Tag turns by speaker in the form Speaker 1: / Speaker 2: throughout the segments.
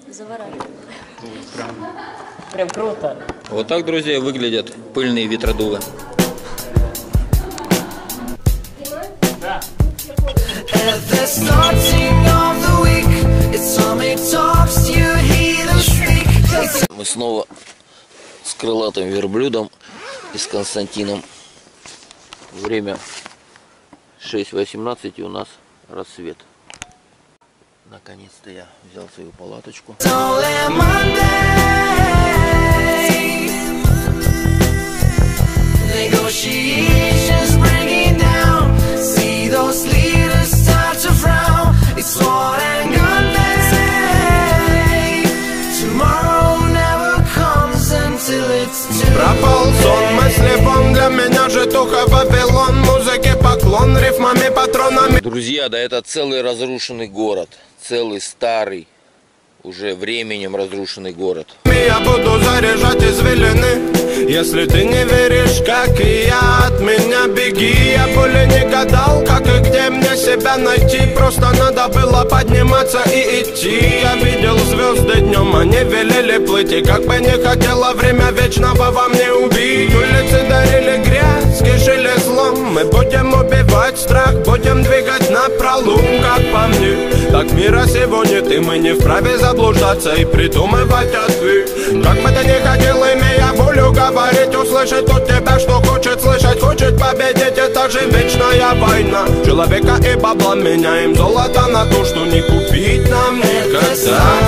Speaker 1: Завораживает. Прям круто.
Speaker 2: Вот так, друзья, выглядят пыльные ветродувы. Мы снова с крылатым верблюдом и с Константином. Время 6:18 и у нас рассвет. Наконец-то я взял свою палаточку.
Speaker 3: Пропал сон, мысли вон, для меня житуха Вавилон. Музыке поклон, рифмами, патронами.
Speaker 2: Друзья, да это целый разрушенный город. Целый старый, уже временем разрушенный город.
Speaker 3: Я буду заряжать извилины. Если ты не веришь, как и я, от меня беги. Я более не гадал, как и где мне себя найти. Просто надо было подниматься и идти. Я видел звезды днем, они велели плыть. И как бы не хотела время вечного во мне убить. Улицы дарили грязь, кишили злом. Мы будем убивать страх, будем двигать напролом. Как по мне, так мира сегодня ты. Мы не вправе заблуждаться и придумывать ответ. Как бы ты ни хотел, имея волю говорить, услышать от тебя, что хочет слышать, хочет победить. Это же вечная война человека и бабла. Меняем золото на то, что не купить нам никогда.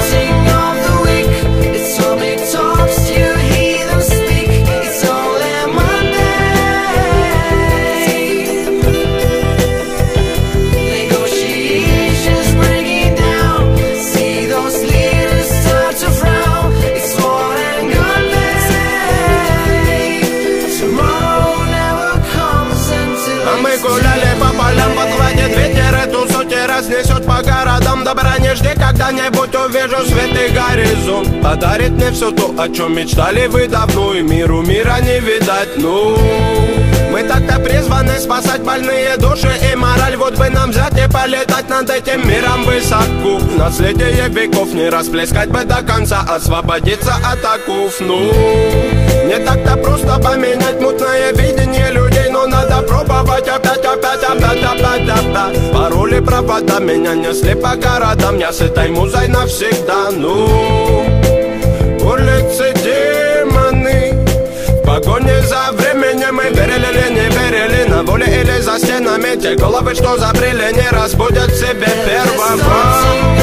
Speaker 3: Несет по городам, добра не жди, когда-нибудь увижу свет и горизонт. Подарит мне все то, о чем мечтали вы давно, и миру мира не видать, ну. Мы так-то призваны спасать больные души и мораль. Вот бы нам взять и полетать над этим миром высоко. Наследие веков не расплескать бы до конца, освободиться от оков, ну. Не так-то просто поменять мутное видение людей, но надо пробовать опять. Пароли, провода меня несли по городам. Я с этой музой навсегда, ну. Улицы демоны, в погоне за временем. Мы верили или не верили, на воле или за стенами. Те головы, что забрели, не разбудят себе первого.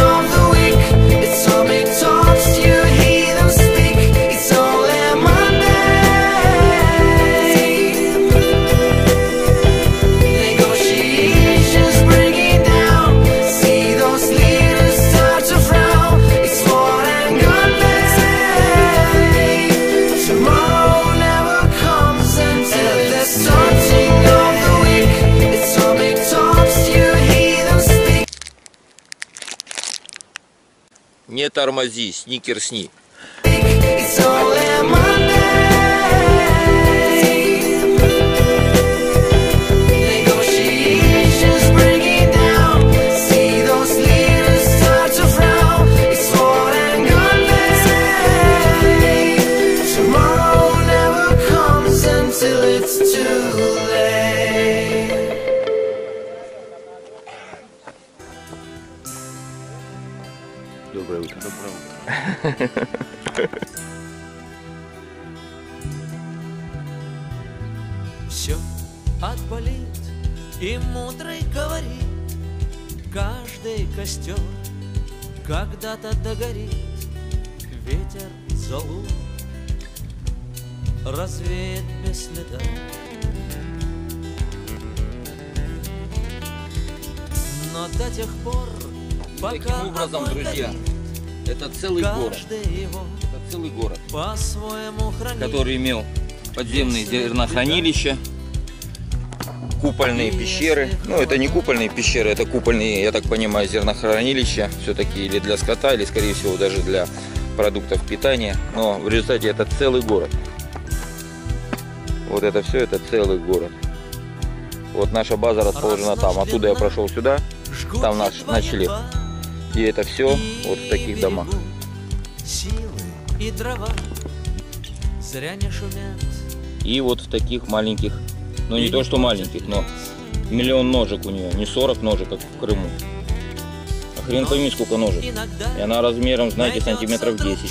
Speaker 2: Не тормози, сникерсни.
Speaker 4: Доброе утро. Доброе утро.
Speaker 5: Все отболит, и мудрый говорит, каждый костер когда-то догорит. Ветер золу развеет без следа. Но до тех пор, пока
Speaker 2: таким образом, друзья, это целый город. Это целый город, который имел подземные зернохранилища, купольные пещеры. Ну, это не купольные пещеры, это купольные, я так понимаю, зернохранилища. Все-таки или для скота, или, скорее всего, даже для продуктов питания. Но в результате это целый город. Вот это все, это целый город. Вот наша база расположена там. Оттуда я прошел сюда. Там наш ночлег. И это все вот в таких домах.
Speaker 5: есть силы и дрова, зря не шумят.
Speaker 2: И вот в таких маленьких, ну не то что маленьких, но миллион ножек у нее, не 40 ножек, как в Крыму. А хрен пойми сколько ножек. И она размером, знаете, сантиметров 10.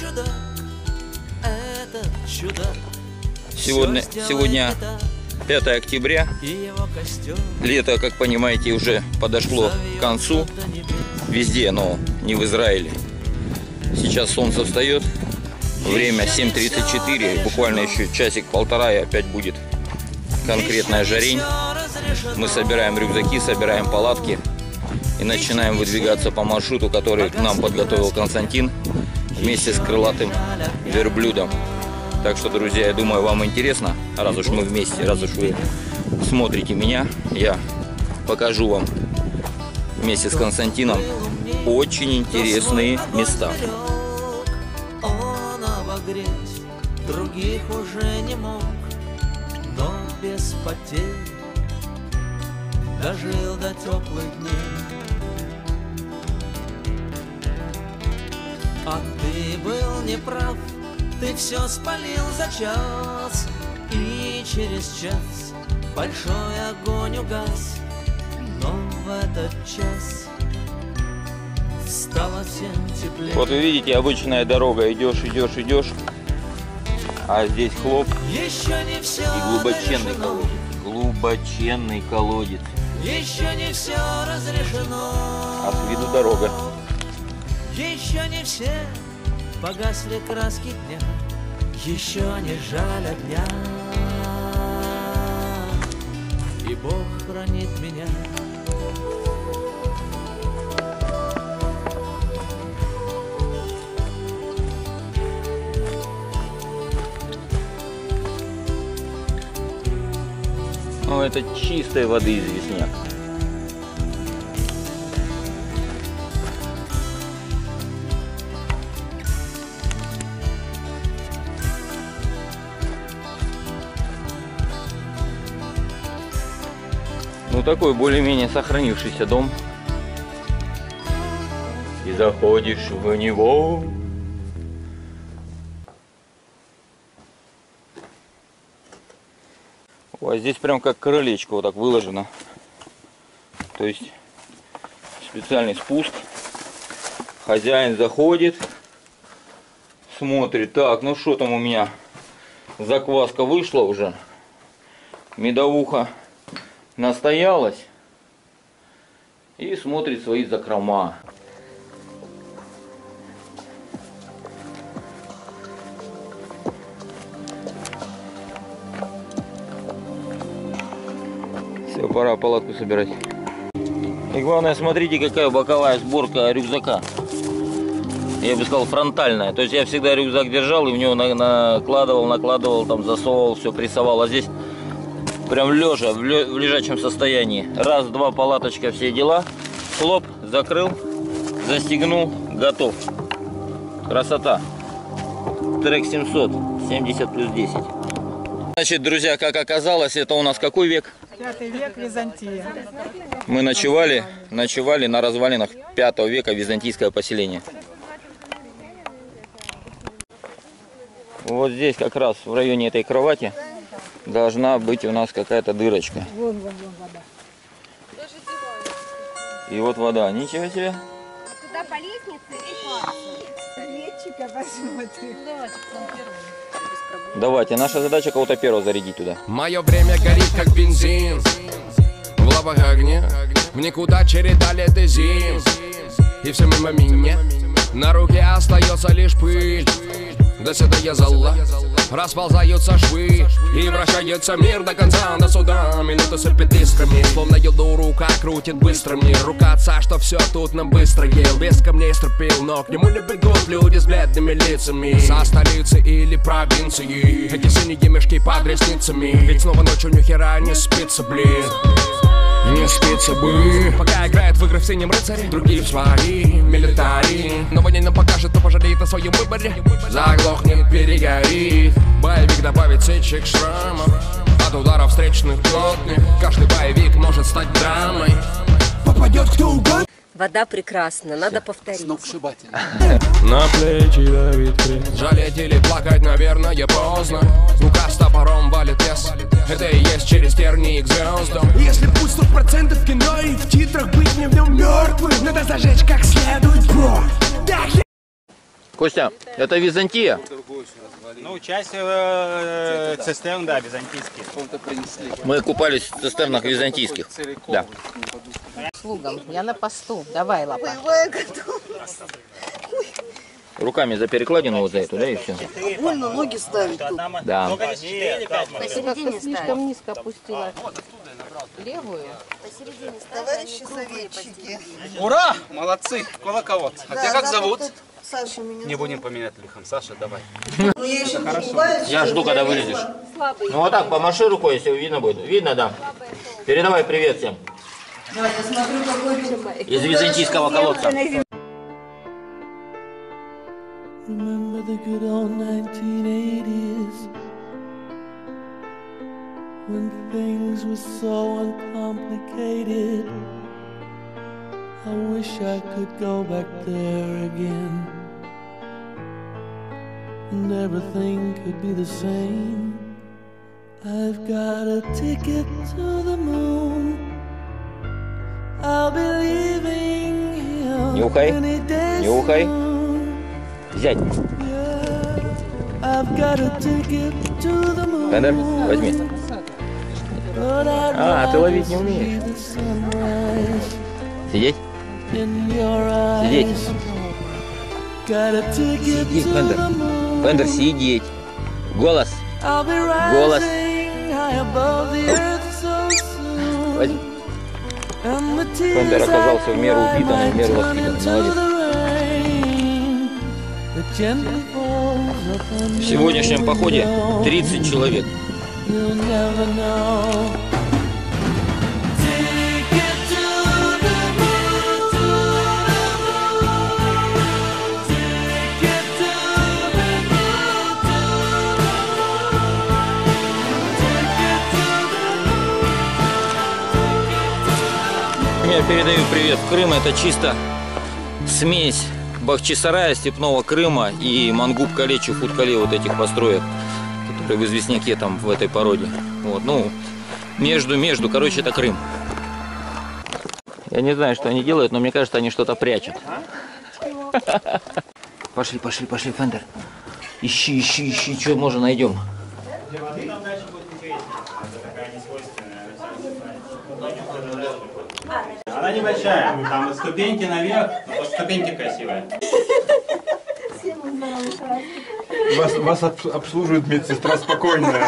Speaker 2: Сегодня 5 октября. Лето, как понимаете, уже подошло к концу. Везде, но не в Израиле. Сейчас солнце встает. Время 7:34. Буквально еще часик-полтора и опять будет конкретная жарень. Мы собираем рюкзаки, собираем палатки и начинаем выдвигаться по маршруту, который нам подготовил Константин вместе с крылатым верблюдом. Так что, друзья, я думаю, вам интересно, раз уж мы вместе, раз уж вы смотрите меня, я покажу вам вместе с Константином очень интересные места.
Speaker 5: Он обогреть других уже не мог, но без потерь дожил до теплых дней. А ты был неправ, ты все спалил за час, и через час большой огонь угас. Но в этот час стало всем теплее.
Speaker 2: Вот вы видите, обычная дорога, идешь, а здесь хлоп
Speaker 5: Еще не все
Speaker 2: и глубоченный
Speaker 5: разрешено.
Speaker 2: колодец. Глубоченный колодец.
Speaker 5: Еще не все разрешено.
Speaker 2: А с виду дорога.
Speaker 5: Еще не все погасли краски дня. Еще не жаль дня. И Бог хранит меня.
Speaker 2: Ну, это чистой воды известняк. Ну, такой более-менее сохранившийся дом. И заходишь в него. Ой, здесь прям как крылечко вот так выложено. То есть специальный спуск. Хозяин заходит, смотрит. Так, ну что там у меня? Закваска вышла уже. Медовуха настоялась. И смотрит свои закрома. Все, пора палатку собирать. И главное, смотрите, какая боковая сборка рюкзака. Я бы сказал, фронтальная. То есть я всегда рюкзак держал и в него накладывал, там засовывал, все прессовал. А здесь прям лежа, в лежачем состоянии. Раз, два, палаточка, все дела. Хлоп, закрыл, застегнул, готов. Красота. Трек 700, 70 плюс 10. Значит, друзья, как оказалось, это у нас какой век?
Speaker 6: 5 век, Византия.
Speaker 2: Мы ночевали на развалинах 5 века, византийское поселение. Вот здесь как раз в районе этой кровати должна быть у нас какая-то дырочка.
Speaker 6: Вон вода.
Speaker 2: И вот вода. Ничего себе.
Speaker 7: Туда по лестнице и
Speaker 6: Летчика посмотри.
Speaker 2: Давайте, наша задача кого-то первого зарядить туда.
Speaker 8: Мое время горит как бензин в лавах огня. В никуда череда лет и зим. И все мимо меня. На руке остается лишь пыль. До седая зола. Расползаются швы. И вращается мир до конца, до суда. Минуты сыпят искрами. Словно еду рука крутит быстро мне. Рука отца, что все тут нам быстро ел. Без камней струпил, но к нему не бегут люди с бледными лицами. Со столицы или провинции. Эти синие мешки под ресницами. Ведь снова ночью ни хера не спится, блин. Не спится бы. Пока играет в игры в синем рыцаре, другие в свои милитари. Но в ней нам покажет, кто пожалеет о своем выборе. Заглохнет, перегорит. Боевик добавит сечек шрамов от ударов встречных плотных. Каждый боевик может стать драмой. Попадет кто угодно.
Speaker 9: Вода прекрасна, надо повторить.
Speaker 8: На плечи давит крест. Жалеть или плакать, наверное, поздно. Рука с топором валит лес. Это и есть через тернии к звездам.
Speaker 10: Если путь 100% кино и в титрах быть не в нем мертвым, надо зажечь как следует, бро.
Speaker 2: Костя, это Византия?
Speaker 11: Ну, часть цистерн, да, византийские.
Speaker 2: Мы купались в цистернах византийских. Да.
Speaker 1: Слугам, я на посту. Давай, лапа.
Speaker 2: Руками за перекладину вот за эту, да, и все.
Speaker 6: Больно ноги ставить тут.
Speaker 2: Да.
Speaker 9: Посередине
Speaker 1: Слишком низко опустила левую.
Speaker 9: Посередине
Speaker 6: Товарищи советчики.
Speaker 11: Ура! Молодцы! Колоколот. А тебя как зовут?
Speaker 6: Саша меня.
Speaker 11: Не будем поминать лихом. Саша, давай.
Speaker 2: Я жду, когда вылезешь. Ну вот так, помаши рукой, если видно будет. Видно, да. Передавай привет всем.
Speaker 6: Я смотрю, какой
Speaker 2: Из византийского колодца.
Speaker 5: Remember the good old 1980s when things were so uncomplicated. I wish I could go back there again and everything could be the same. I've got a ticket to the moon. I'll be leaving here
Speaker 2: Нюхай,
Speaker 5: any day
Speaker 2: нюхай.
Speaker 5: soon.
Speaker 2: Взять.
Speaker 5: I've got a ticket to the moon.
Speaker 2: Фендер, возьми. А, ты ловить не умеешь. Сидеть? Сидеть. Сидеть, Фендер. Фендер, сидеть. Голос. Голос. Возьми. Фендер оказался в меру упитанным, в меру воспитанным. Молодец. В сегодняшнем походе 30 человек. Я передаю привет в Крым. Это чисто смесь Бахчисарая, Степного Крыма и Мангуб-Кале, Чухут-Кале, вот этих построек, которые в известняке там в этой породе. Вот, ну, между, короче, это Крым. Я не знаю, что они делают, но мне кажется, они что-то прячут. Пошли, Фендер. Ищи, что можно найдем.
Speaker 11: Она небольшая, там ступеньки наверх, но ступеньки красивые.
Speaker 12: Вас обслуживает медсестра спокойная.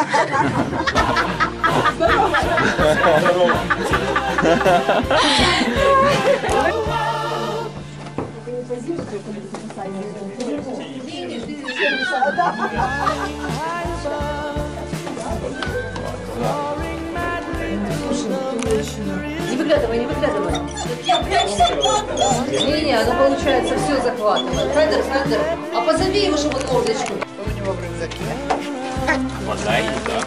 Speaker 13: Не выглядывай. Не, оно получается все захватывает. Федер, а позови его, чтобы мордочку.
Speaker 6: Что у него в рюкзаке?
Speaker 2: Вода и еда.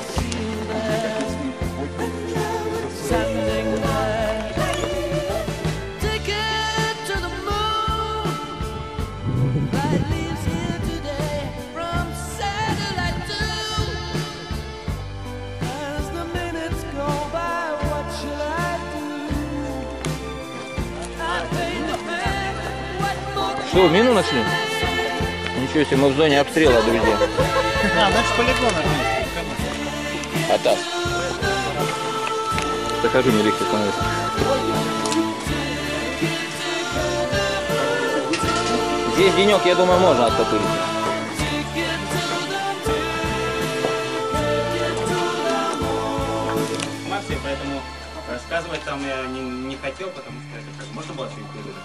Speaker 2: Что, мину нашли? Ничего себе, мы в зоне обстрела, друзья.
Speaker 11: А, значит полигон.
Speaker 2: Атас. Захожу, мне легче становится. Здесь денек, я думаю, можно оттопырить.
Speaker 11: Информации, поэтому рассказывать там я не хотел, потому что это как можно было все выдать.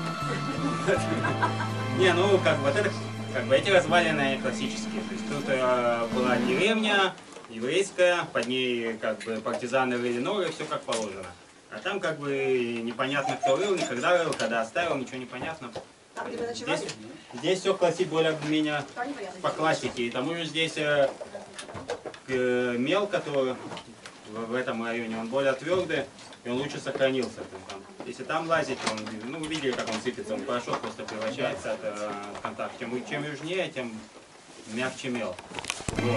Speaker 11: Не, ну как бы вот это, как бы эти развалины классические. То есть тут была деревня еврейская, под ней как бы партизаны рыли норы, все как положено. А там как бы непонятно кто рыл, никогда рыл, когда оставил, ничего не понятно. Здесь все более-менее по классике. И тому же здесь мел, который в этом районе, он более твердый, и он лучше сохранился. Если там лазить, он, ну, вы видели, как он сыпется, он в порошок просто превращается от контакта. Чем южнее, тем мягче мел. Вот.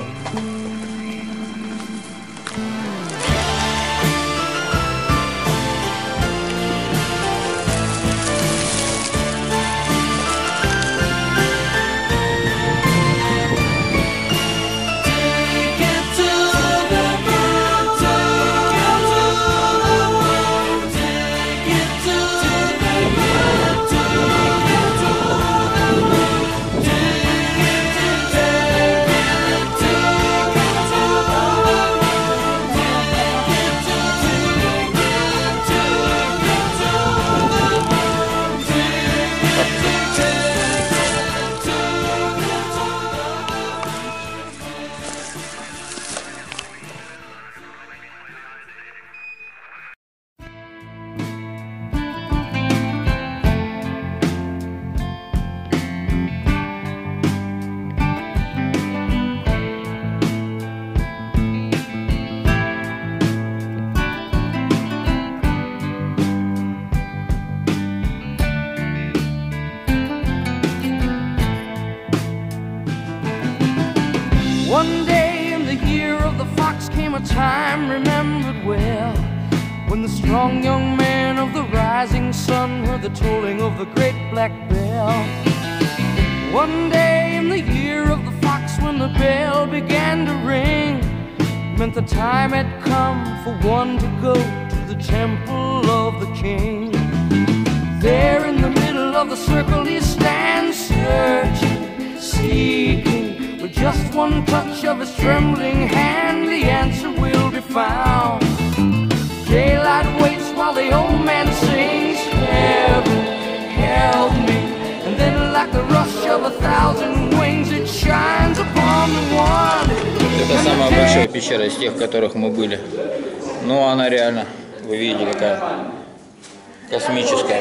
Speaker 10: One day in the year of the fox came a time remembered well, when the strong young man of the rising sun heard the tolling of the great black bell. One day in the year of the fox, when the bell began to ring, meant the time had come for one to go to the temple of the king. There in the middle of the circle he stands, searching, seeking. With just one touch of his trembling hand, the answer will be found. Daylight waits while the old man sings, heaven, help me. And then like the rush of 1,000 wings, it shines upon the one.
Speaker 2: Это самая большая пещера из тех, в которых мы были. Ну, она реально, вы видите, какая космическая.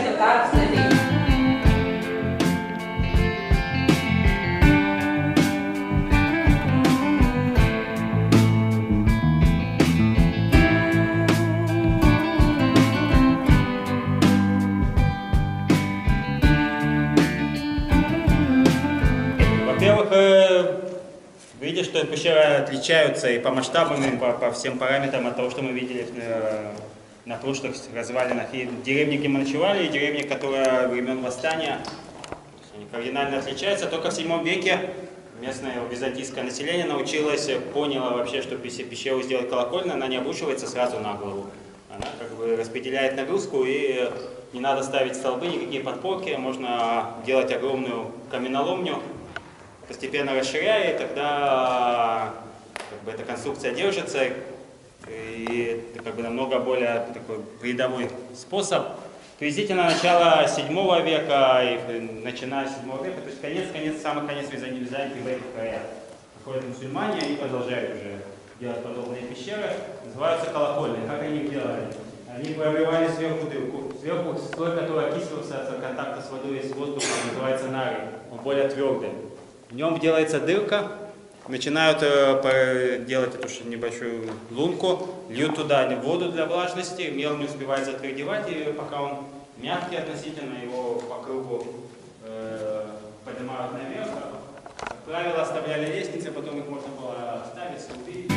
Speaker 11: Во-первых, видите, что пещеры отличаются и по масштабам, и по всем параметрам от того, что мы видели на прошлых развалинах. И деревни, где мы ночевали, и деревни, которые времен восстания, они кардинально отличаются. Только в 7 веке местное византийское население научилось, поняло вообще, что пещеру сделать колокольной, она не обрушивается сразу на голову. Она как бы распределяет нагрузку, и не надо ставить столбы, никакие подпорки, можно делать огромную каменоломню, постепенно расширяя, и тогда как бы эта конструкция держится, и это как бы намного более такой передовой способ. Приблизительно начало 7 века и начиная с 7 века, то есть самый конец Византии в этих краях. Приходят мусульмане и продолжают уже делать подобные пещеры, называются колокольные. Как они их делали? Они пробивали сверху дырку. Сверху слой, который окисливался от контакта с водой и с воздухом, называется нарий. Он более твердый. В нем делается дырка, начинают делать эту небольшую лунку, льют туда воду для влажности, мел не успевает затвердевать, и пока он мягкий относительно, его по кругу поднимают наверх. Как правило, оставляли лестницы, потом их можно было оставить, ступить.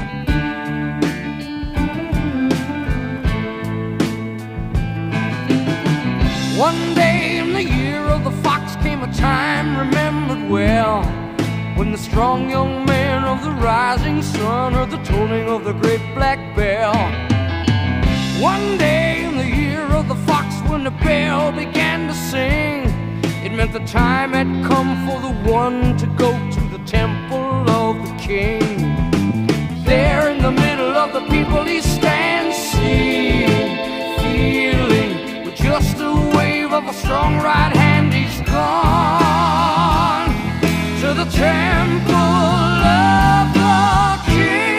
Speaker 10: One day in the year of the fox came a time remembered well, when the strong young man of the rising sun heard the tolling of the great black bell. One day in the year of the fox, when the bell began to sing, it meant the time had come for the one to go to the temple of the king. There in the middle of the people he stands, seeing, feeling, with just a wave of a strong right hand he's gone to the temple of the king.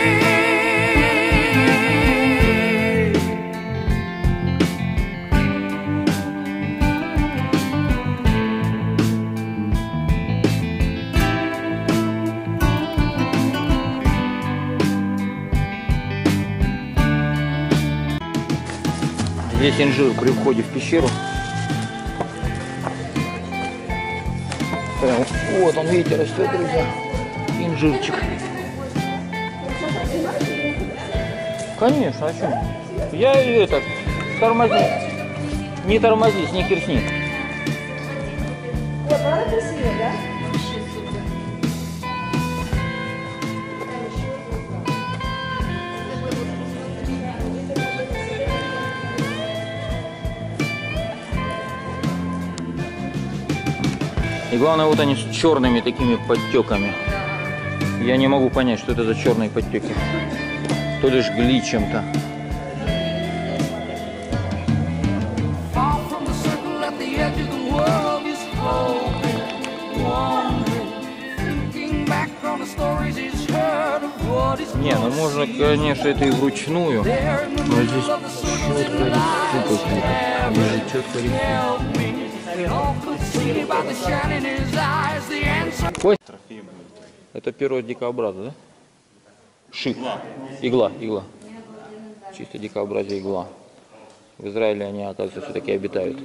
Speaker 2: Здесь инжир при входе в пещеру. Прям, вот он, видите, растет, друзья. Инжирчик. Конечно, а что? Я это, тормози. Не тормозись, не кирсни.
Speaker 7: Ой, правда красиво, да?
Speaker 2: И главное, вот они с черными такими подтеками. Я не могу понять, что это за черные подтеки. То ли жгли чем-то. Не, ну можно, конечно, это и вручную. Но здесь четко рисуют. Даже четко рисуют. Это перо дикообраза, да? Шип. Игла. Чисто дикообразие игла. В Израиле они, оказывается, все-таки обитают.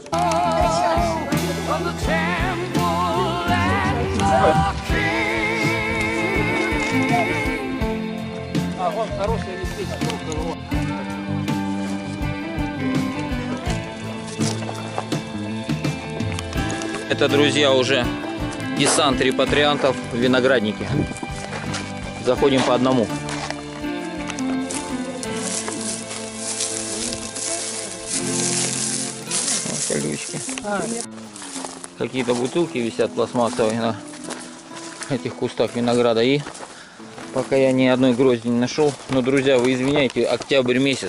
Speaker 2: Вон хорошие листы. Это, друзья, уже десант репатриантов в винограднике. Заходим по одному. Вот колючки. Какие-то бутылки висят пластмассовые на этих кустах винограда. И пока я ни одной грозди не нашел. Но, друзья, вы извиняйте, октябрь месяц.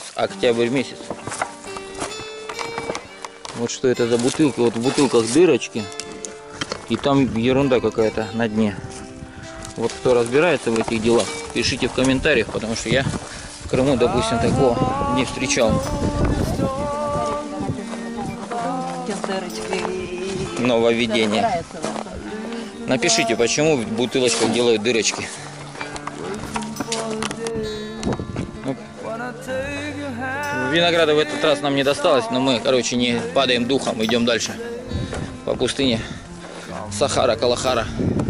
Speaker 2: Вот что это за бутылка. Вот в бутылках дырочки. И там ерунда какая-то на дне. Вот кто разбирается в этих делах, пишите в комментариях, потому что я в Крыму, допустим, такого не встречал. Нововведение. Напишите, почему в бутылочках делают дырочки. Винограда в этот раз нам не досталось, но мы, короче, не падаем духом, идем дальше по пустыне Сахара, Калахара.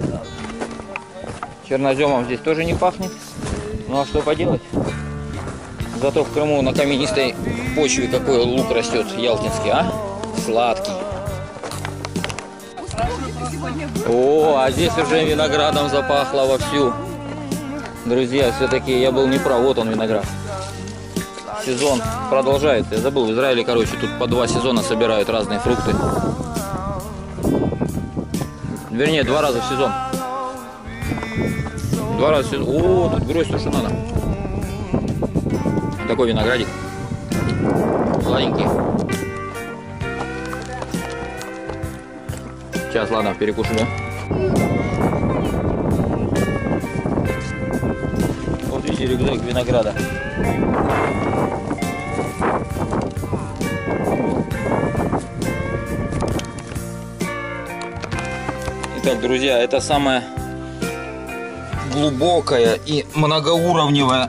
Speaker 2: Черноземом здесь тоже не пахнет. Ну а что поделать? Зато в Крыму на каменистой почве какой лук растет ялтинский, а? Сладкий. О, а здесь уже виноградом запахло вовсю. Друзья, все-таки я был неправ. Вот он, виноград. Сезон продолжается. Я забыл, в Израиле, короче, тут по 2 сезона собирают разные фрукты. Вернее, 2 раза в сезон. 2 раза в сезон. О, тут гроздь то, что надо. Такой виноградик. Сладенький. Сейчас, ладно, перекушу, да? Вот видите, рюкзак винограда. Итак, друзья, это самая глубокая и многоуровневая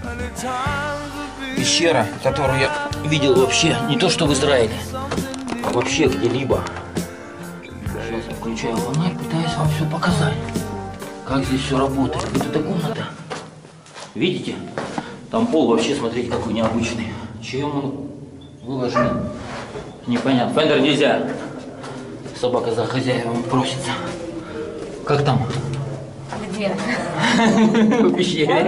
Speaker 2: пещера, которую я видел вообще не то что в Израиле, а вообще где-либо. Сейчас я включаю фонарь, пытаюсь вам все показать, как здесь все работает. Вот эта комната, видите, там пол вообще, смотрите, какой необычный. Чем он выложен, непонятно. Фендер нельзя, собака за хозяевом просится. Как там?
Speaker 7: Где?
Speaker 2: В пещере.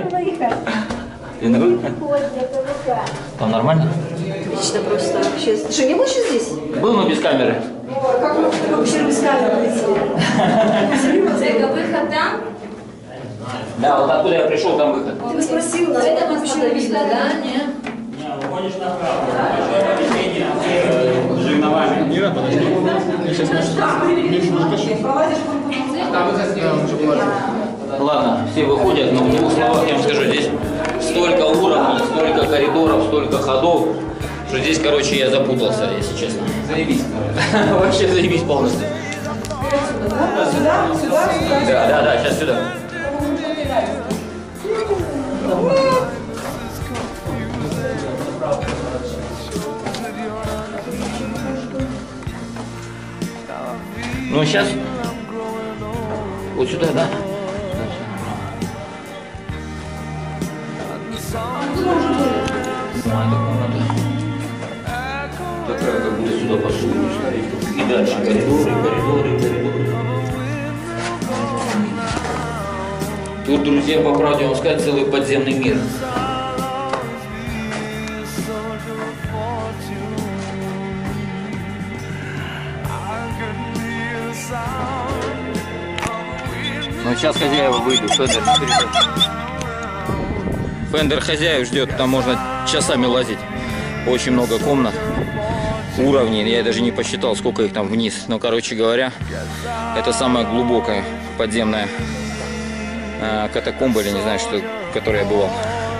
Speaker 2: Там нормально?
Speaker 13: Отлично просто. Вообще. Ты что, не был еще здесь?
Speaker 2: Был, но без камеры.
Speaker 13: Как мы в такой пещере без камеры прийти?
Speaker 7: Это выход там?
Speaker 2: Да, вот откуда я пришел, там выход.
Speaker 13: Ты бы спросил, на это нас пещера видно, да? Нет?
Speaker 11: Уходишь направо. Жерновами. Не надо, подожди. Я сейчас
Speaker 2: Ладно, все выходят, но в 2 словах я вам скажу, здесь столько уровней, столько коридоров, столько ходов, что здесь, короче, я запутался, если честно.
Speaker 11: Заебись.
Speaker 2: Вообще заебись полностью.
Speaker 13: Сюда?
Speaker 2: Да, сейчас сюда. Ну, сейчас вот сюда, да? Такая, как будто сюда посуду ставить. И дальше коридоры. Тут, друзья, по правде вам сказать, целый подземный мир. Ну, сейчас хозяева выйдут. Фендер хозяев ждет, там можно часами лазить. Очень много комнат, уровней. Я даже не посчитал, сколько их там вниз. Но, короче говоря, это самая глубокая подземная катакомба, или не знаю, что, в которой я бывал.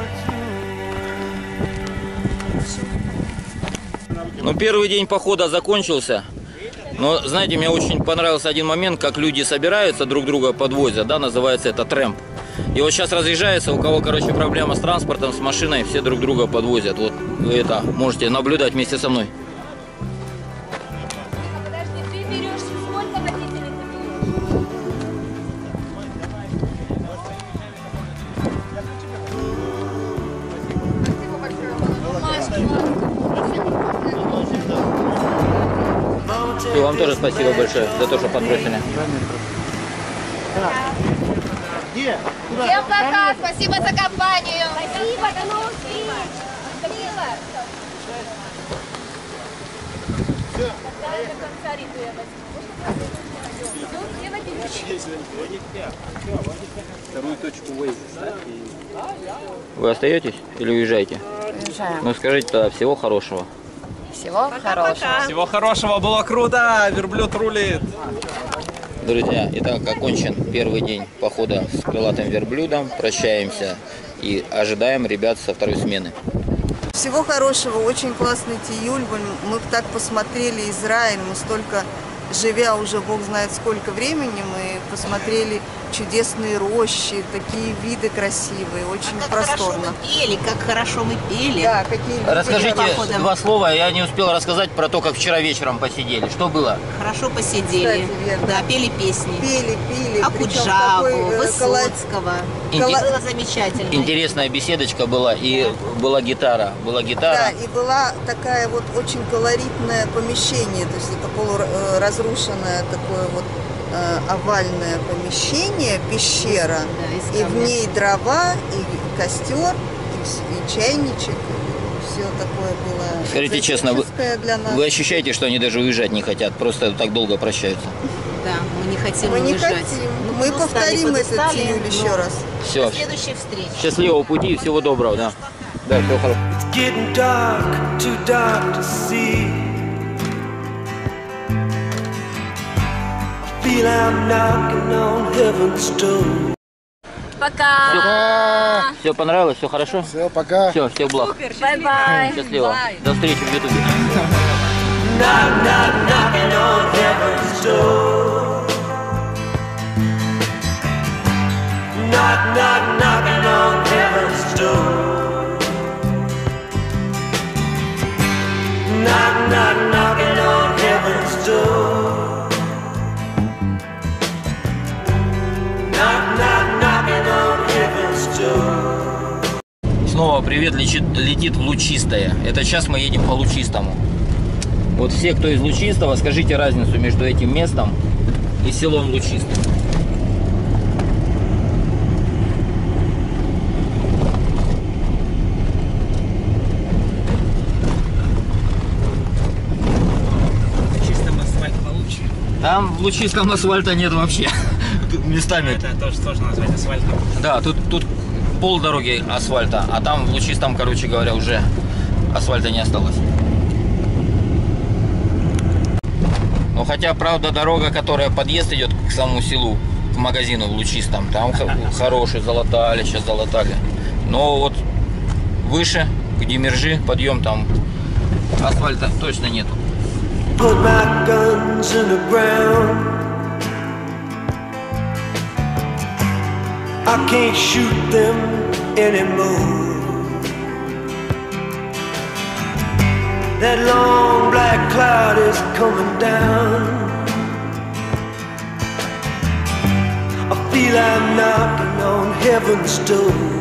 Speaker 2: Ну, первый день похода закончился. Но, знаете, мне очень понравился один момент, как люди собираются, друг друга подвозят, да, называется это трэмп. И вот сейчас разъезжается, у кого, короче, проблема с транспортом, с машиной, все друг друга подвозят. Вот вы это можете наблюдать вместе со мной.
Speaker 7: Подожди, ты берешь сколько водителей ты берешь?
Speaker 2: И вам тоже спасибо большое за то, что подбросили.
Speaker 7: Всем пока, спасибо за компанию. Спасибо, до новых встреч. Спасибо.
Speaker 4: Вторую точку Waze ставь.
Speaker 2: Вы остаетесь или уезжаете?
Speaker 1: Уезжаем.
Speaker 2: Ну скажите тогда всего хорошего.
Speaker 1: Всего хорошего.
Speaker 14: Всего хорошего, было круто, верблюд рулит.
Speaker 2: Друзья, итак, окончен первый день похода с крылатым верблюдом. Прощаемся и ожидаем ребят со второй смены.
Speaker 6: Всего хорошего, очень классный Тиюль. Мы так посмотрели Израиль, мы столько, живя уже бог знает сколько времени, мы посмотрели чудесные рощи, такие виды красивые, очень просторно.
Speaker 15: Как хорошо мы пели.
Speaker 6: Да, какие
Speaker 2: Расскажите два слова, я не успел рассказать про то, как вчера вечером посидели. Что было?
Speaker 15: Хорошо посидели.
Speaker 6: Кстати,
Speaker 15: да, пели песни.
Speaker 6: Пели.
Speaker 15: Акуджаву, Высоцкого. Было замечательно.
Speaker 2: Интересная беседочка была, и была гитара.
Speaker 6: Да, и была такая вот очень колоритное помещение, то есть это полуразрушенное такое вот овальное помещение, пещера, и в ней дрова, и костер, и чайничек, и все такое было.
Speaker 2: Скажите честно,
Speaker 6: для нас.
Speaker 2: вы ощущаете, что они даже уезжать не хотят, просто так долго прощаются?
Speaker 15: Да, мы не хотим
Speaker 6: Мы не
Speaker 15: уезжать.
Speaker 6: хотим. Мы повторим этот Тиюль еще раз.
Speaker 2: Все.
Speaker 15: До следующей встречи.
Speaker 2: Счастливого пути и всего доброго, да. Да, всего хорошего.
Speaker 5: Getting dark, too dark to see. I feel I'm knocking on heaven's door.
Speaker 7: Пока.
Speaker 2: Все понравилось, все хорошо?
Speaker 12: Все, пока.
Speaker 2: Все, всех благ.
Speaker 7: Бай-бай.
Speaker 2: Счастливо. До встречи в Ютубе.
Speaker 5: Knock, knock, knocking on heaven's door. Knock, knock, knocking on heaven's door. Knock, knock, knocking on heaven's door. Knock, knock, knocking on heaven's door.
Speaker 2: Снова привет летит в Лучистое. Это сейчас мы едем по Лучистому. Вот все, кто из Лучистого, скажите разницу между этим местом и селом Лучистым.
Speaker 11: Чистым асфальт получше.
Speaker 2: Там в Лучистом асфальта нет вообще. Местами.
Speaker 11: Это тоже сложно назвать асфальтом.
Speaker 2: Да, тут пол дороги асфальта, а там в Лучистом, короче говоря, уже асфальта не осталось. Но хотя, правда, дорога, которая подъезд идет к самому селу, к магазину в Лучистом, там хороший, залатали, сейчас залатали. Но вот выше, где Мержи, подъем, там асфальта точно нету.
Speaker 5: Put my guns in the ground. I can't shoot them anymore. That long black cloud is coming down.
Speaker 16: feel I'm knocking on heaven's door.